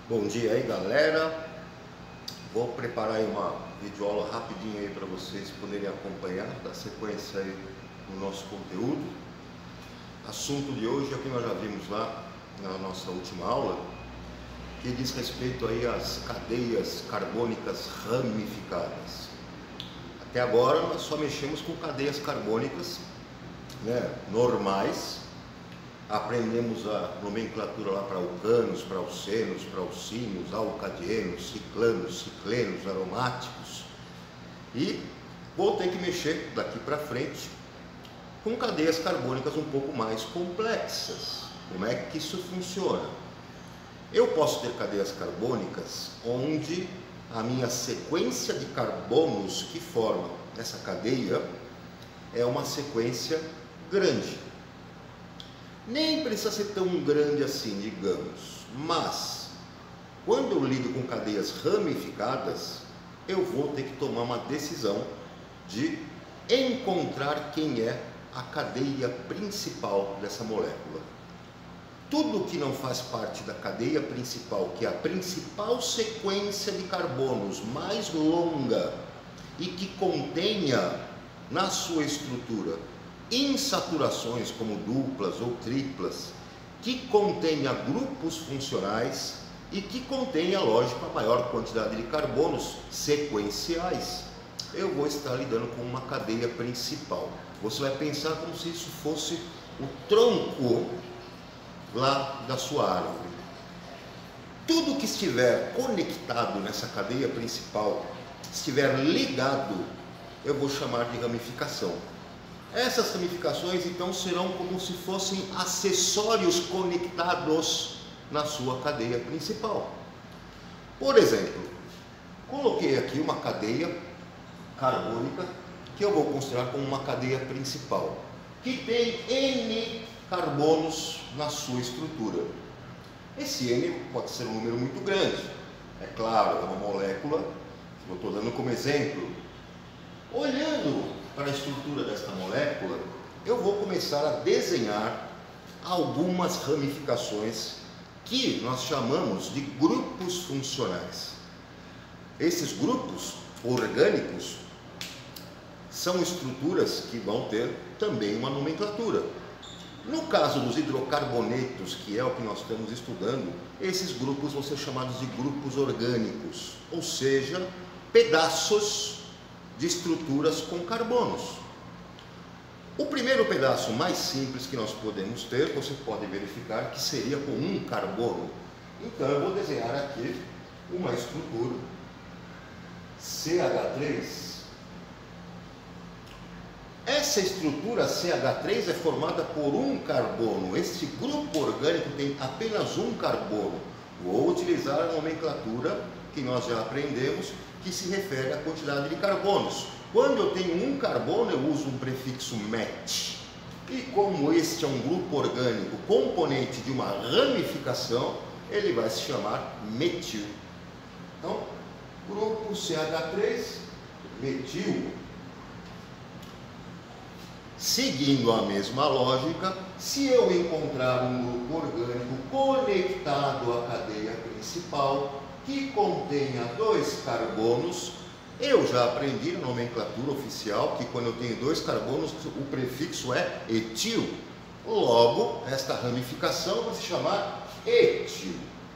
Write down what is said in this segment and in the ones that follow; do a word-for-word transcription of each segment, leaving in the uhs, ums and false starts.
Bom dia aí, galera. Vou preparar aí uma videoaula rapidinho aí para vocês poderem acompanhar, dar sequência aí no nosso conteúdo. Assunto de hoje é o que nós já vimos lá na nossa última aula, que diz respeito aí às cadeias carbônicas ramificadas. Até agora nós só mexemos com cadeias carbônicas, né, normais. Aprendemos a nomenclatura lá para alcanos, para alcenos, para alcínios, alcadienos, ciclanos, ciclenos, aromáticos. E vou ter que mexer daqui para frente com cadeias carbônicas um pouco mais complexas. Como é que isso funciona? Eu posso ter cadeias carbônicas onde a minha sequência de carbonos que formam essa cadeia é uma sequência grande. Nem precisa ser tão grande assim, digamos, mas quando eu lido com cadeias ramificadas, eu vou ter que tomar uma decisão de encontrar quem é a cadeia principal dessa molécula. Tudo que não faz parte da cadeia principal, que é a principal sequência de carbonos mais longa e que contenha na sua estrutura insaturações como duplas ou triplas, que contenha grupos funcionais e que contenha, lógico, a maior quantidade de carbonos sequenciais, eu vou estar lidando com uma cadeia principal. Você vai pensar como se isso fosse o tronco lá da sua árvore. Tudo que estiver conectado nessa cadeia principal, estiver ligado, eu vou chamar de ramificação. Essas ramificações então serão como se fossem acessórios conectados na sua cadeia principal. Por exemplo, coloquei aqui uma cadeia carbônica que eu vou considerar como uma cadeia principal, que tem N carbonos na sua estrutura. Esse N pode ser um número muito grande, é claro, é uma molécula que eu estou dando como exemplo. Olhando para a estrutura desta molécula, eu vou começar a desenhar algumas ramificações que nós chamamos de grupos funcionais. Esses grupos orgânicos são estruturas que vão ter também uma nomenclatura. No caso dos hidrocarbonetos, que é o que nós estamos estudando, esses grupos vão ser chamados de grupos orgânicos, ou seja, pedaços de estruturas com carbonos. O primeiro pedaço mais simples que nós podemos ter, você pode verificar que seria com um carbono. Então eu vou desenhar aqui uma estrutura C H três. Essa estrutura C H três é formada por um carbono. Este grupo orgânico tem apenas um carbono. Vou utilizar a nomenclatura que nós já aprendemos, que se refere à quantidade de carbonos. Quando eu tenho um carbono, eu uso um prefixo met. E como este é um grupo orgânico componente de uma ramificação, ele vai se chamar metil. Então, grupo C H três, metil. Seguindo a mesma lógica, se eu encontrar um grupo orgânico conectado à cadeia principal, que contenha dois carbonos, eu já aprendi na nomenclatura oficial que quando eu tenho dois carbonos, o prefixo é etil. Logo, esta ramificação vai se chamar etil.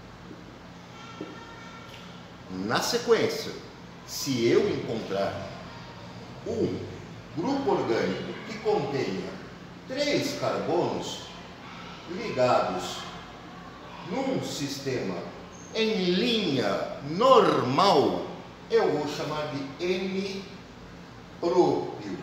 Na sequência, se eu encontrar um grupo orgânico que contenha três carbonos ligados num sistema em linha normal, eu vou chamar de N-propil.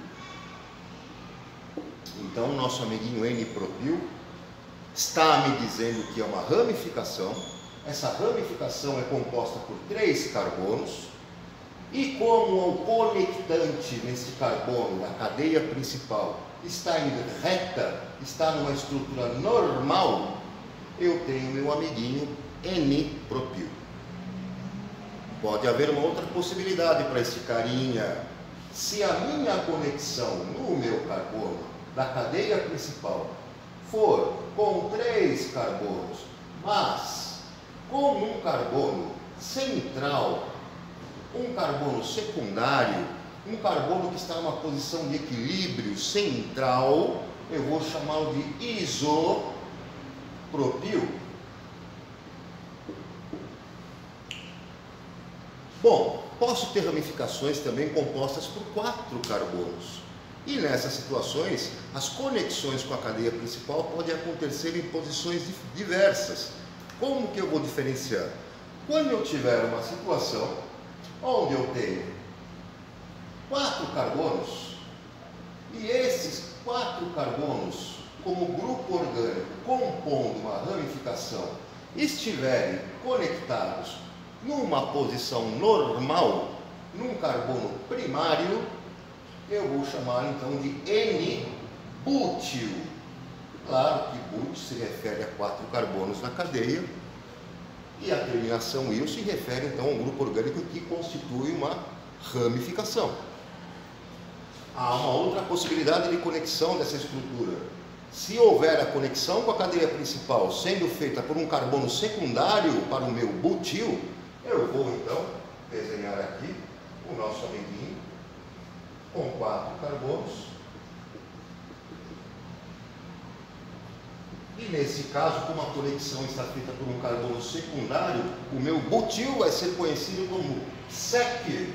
Então, nosso amiguinho N-propil está me dizendo que é uma ramificação. Essa ramificação é composta por três carbonos. E como o conectante nesse carbono, a cadeia principal, está em reta, está numa estrutura normal, eu tenho meu amiguinho N-propil. Pode haver uma outra possibilidade para esse carinha. Se a minha conexão no meu carbono da cadeia principal for com três carbonos, mas como um carbono central, um carbono secundário, um carbono que está numa posição de equilíbrio central, eu vou chamá-lo de isopropil. Bom, posso ter ramificações também compostas por quatro carbonos. E nessas situações, as conexões com a cadeia principal podem acontecer em posições diversas. Como que eu vou diferenciar? Quando eu tiver uma situação onde eu tenho quatro carbonos, e esses quatro carbonos, como grupo orgânico, compondo uma ramificação, estiverem conectados numa posição normal, num carbono primário, eu vou chamar então de N-bútil. Claro que bútil se refere a quatro carbonos na cadeia, e a terminação il se refere então a um grupo orgânico que constitui uma ramificação. Há uma outra possibilidade de conexão dessa estrutura. Se houver a conexão com a cadeia principal sendo feita por um carbono secundário para o meu butil, eu vou então desenhar aqui o nosso amiguinho com quatro carbonos. E nesse caso, como a conexão está feita por um carbono secundário, o meu butil vai ser conhecido como sec-butil.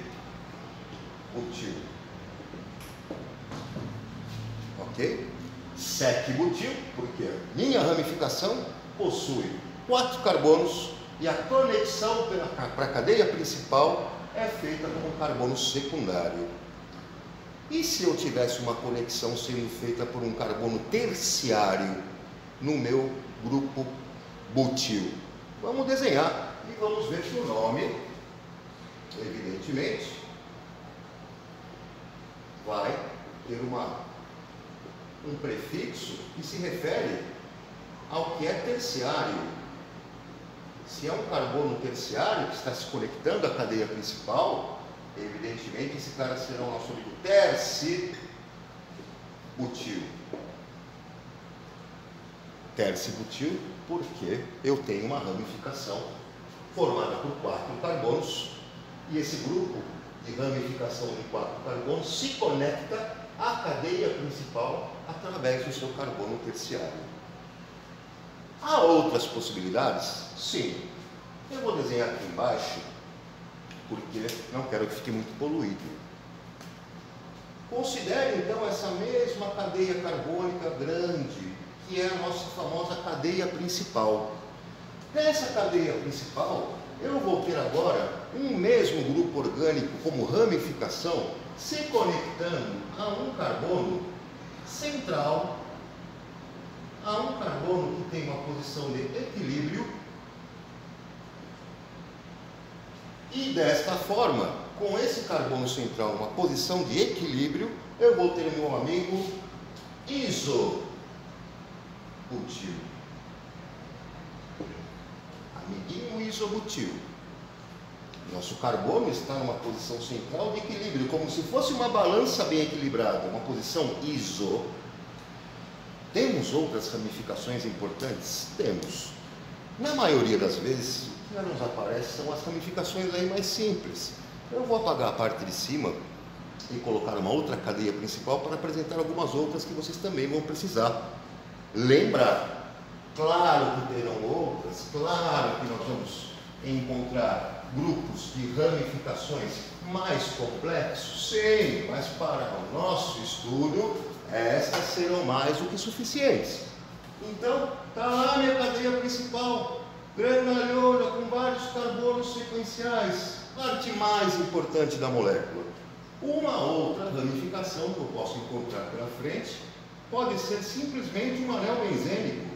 Ok? Sec-butil, porque a minha ramificação possui quatro carbonos e a conexão para a cadeia principal é feita com um carbono secundário. E se eu tivesse uma conexão sendo feita por um carbono terciário no meu grupo butil? Vamos desenhar e vamos ver que o nome, evidentemente, vai ter uma, um prefixo que se refere ao que é terciário. Se é um carbono terciário que está se conectando à cadeia principal, evidentemente esse cara será o nosso amigo tercibutil. Tercibutil, porque eu tenho uma ramificação formada por quatro carbonos, e esse grupo de ramificação de quatro carbonos se conecta à cadeia principal através do seu carbono terciário. Há outras possibilidades? Sim. Eu vou desenhar aqui embaixo, porque não quero que fique muito poluído. Considere então essa mesma cadeia carbônica grande, que é a nossa famosa cadeia principal. Nessa cadeia principal, eu vou ter agora um mesmo grupo orgânico como ramificação se conectando a um carbono central, a um carbono que tem uma posição de equilíbrio, e desta forma, com esse carbono central uma posição de equilíbrio, eu vou ter meu amigo isobutil. Amiguinho isobutil. Nosso carbono está numa posição central de equilíbrio, como se fosse uma balança bem equilibrada, uma posição iso. Temos outras ramificações importantes? Temos. Na maioria das vezes, o que nos aparece são as ramificações aí mais simples. Eu vou apagar a parte de cima e colocar uma outra cadeia principal para apresentar algumas outras que vocês também vão precisar lembrar. Claro que terão outras, claro que nós vamos encontrar grupos de ramificações mais complexos, sim, mas para o nosso estudo, estas serão mais do que suficientes. Então, está lá a minha cadeia principal, granulhona com vários carbonos sequenciais, parte mais importante da molécula. Uma outra ramificação que eu posso encontrar pela frente pode ser simplesmente um anel benzênico.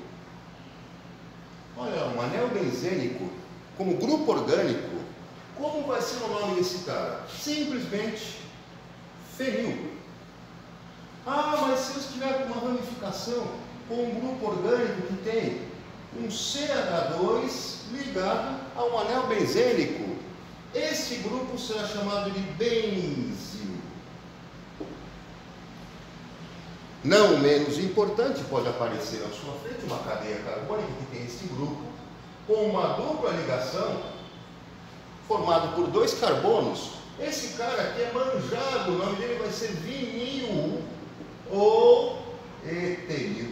Olha, um anel benzênico como grupo orgânico. Como vai ser o nome desse cara? Simplesmente fenil. Ah, mas se eu estiver com uma ramificação com um grupo orgânico que tem um C H dois ligado a um anel benzênico, esse grupo será chamado de benzil. Não menos importante, pode aparecer à sua frente uma cadeia carbônica que tem esse grupo com uma dupla ligação, formado por dois carbonos. Esse cara aqui é manjado, o nome dele vai ser vinil ou etenil.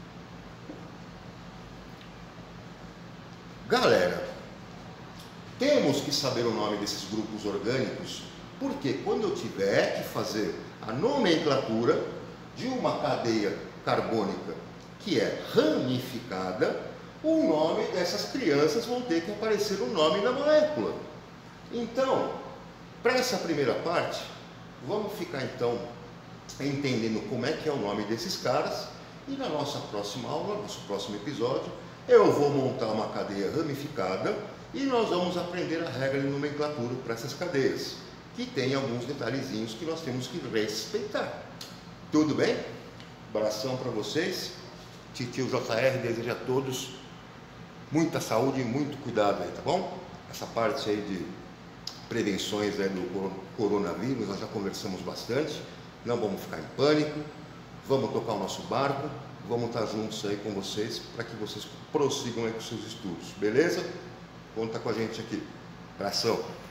Galera, temos que saber o nome desses grupos orgânicos, porque quando eu tiver que fazer a nomenclatura de uma cadeia carbônica que é ramificada, o nome dessas crianças vão ter que aparecer o nome da molécula. Então, para essa primeira parte, vamos ficar então entendendo como é que é o nome desses caras, e na nossa próxima aula, no nosso próximo episódio, eu vou montar uma cadeia ramificada e nós vamos aprender a regra de nomenclatura para essas cadeias, que tem alguns detalhezinhos que nós temos que respeitar. Tudo bem? Abração para vocês. Titio J R deseja a todos muita saúde e muito cuidado aí, tá bom? Essa parte aí de prevenções aí do coronavírus, nós já conversamos bastante. Não vamos ficar em pânico, vamos tocar o nosso barco, vamos estar juntos aí com vocês para que vocês prossigam aí com seus estudos, beleza? Conta com a gente aqui. Abração!